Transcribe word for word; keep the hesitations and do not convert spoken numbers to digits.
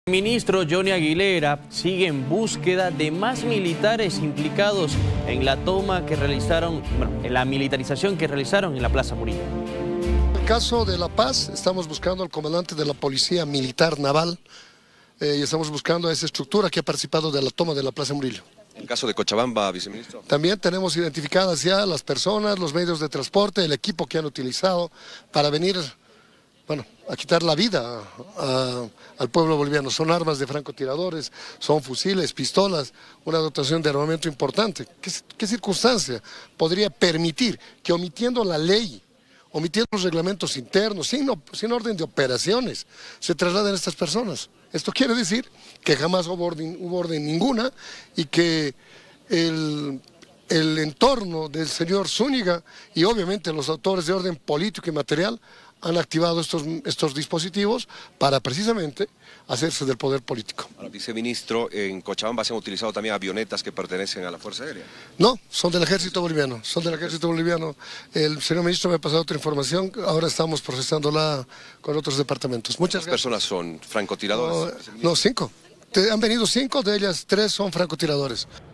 El ministro Johnny Aguilera sigue en búsqueda de más militares implicados en la toma que realizaron, bueno, en la militarización que realizaron en la Plaza Murillo. En el caso de La Paz, estamos buscando al comandante de la Policía Militar Naval eh, y estamos buscando a esa estructura que ha participado de la toma de la Plaza Murillo. En el caso de Cochabamba, viceministro. También tenemos identificadas ya las personas, los medios de transporte, el equipo que han utilizado para venir, bueno, a quitar la vida a, a, al pueblo boliviano. Son armas de francotiradores, son fusiles, pistolas, una dotación de armamento importante. ¿Qué, qué circunstancia podría permitir que, omitiendo la ley, omitiendo los reglamentos internos, sin, sin orden de operaciones, se trasladen estas personas? Esto quiere decir que jamás hubo orden, hubo orden ninguna y que el, el entorno del señor Zúñiga y obviamente los autores de orden político y material han activado estos, estos dispositivos para precisamente hacerse del poder político. Ahora, viceministro, en Cochabamba se han utilizado también avionetas que pertenecen a la Fuerza Aérea. No, son del ejército boliviano, son del ejército boliviano. El señor ministro me ha pasado otra información, ahora estamos procesándola con otros departamentos. Muchas ¿Cuántas personas son francotiradores? No, no, cinco. Han venido cinco, de ellas tres son francotiradores.